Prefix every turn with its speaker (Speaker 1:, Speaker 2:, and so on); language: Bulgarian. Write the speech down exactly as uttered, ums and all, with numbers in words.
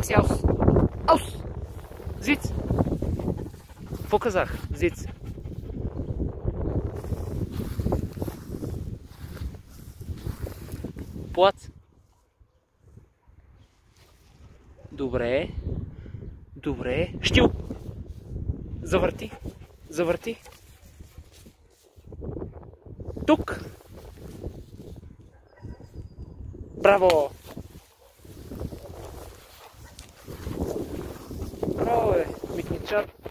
Speaker 1: Маси, аус! Аус! Зиц! Какво казах? Зиц! Плац! Добре. Добре. Щил! Завърти! Завърти! Тук! Браво! Браво, бе, митничар!